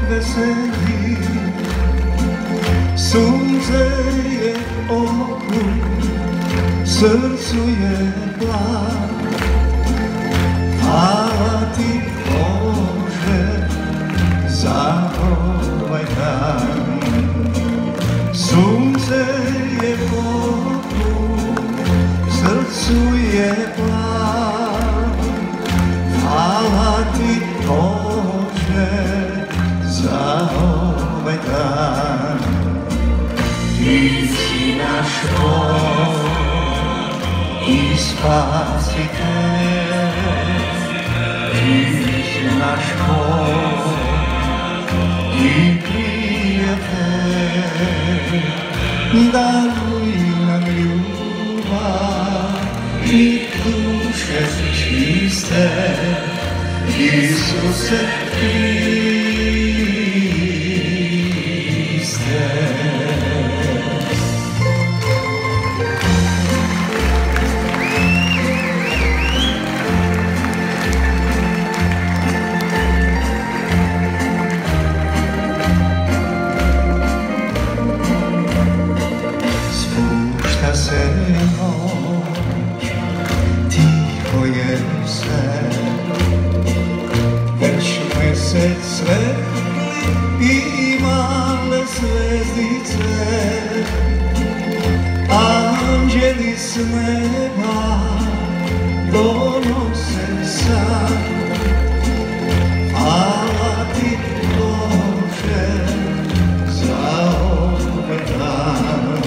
veseli, sunce je oku, srcu je plan. Hvala ti Bože za ovaj dan. Sunce je oku, srcu je plan. Hvala ti Bože za ovaj dan. Ti si naš Bog i spasitelj, ti si naš Bog i prijatelj. Daruj nam ljubav i duše čiste, Isuse Hriste. Spušta se noć, tiho je sve, već mesec svetli i male zvezdice. Anđeli s neba donose san. Hvala ti Bože za ovaj dan.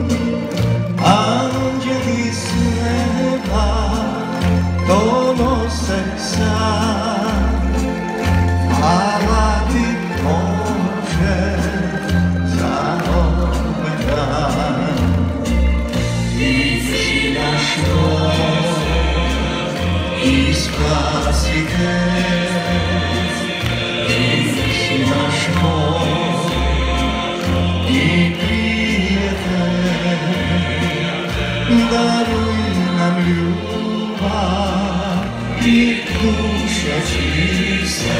Anđeli s neba donose san. Hvala ti Bože za ovaj dan. Ti si naš Bog i spasitelj, ti si naš Bog i prijatelj. Daruj nam ljubav i duše čiste,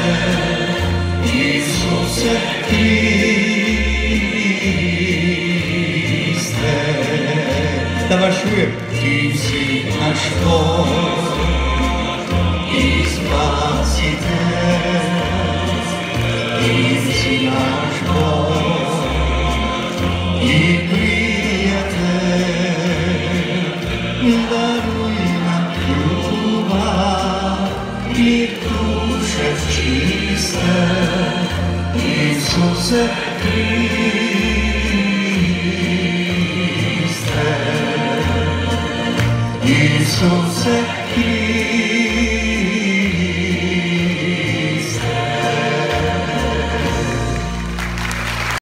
Isuse Hriste. Da vas čujem. Ti si naš Bog i spasitelj, ti si naš Bog i prijatelj. Daruj nam ljubav i duše čiste, Isuse Hriste. Isuse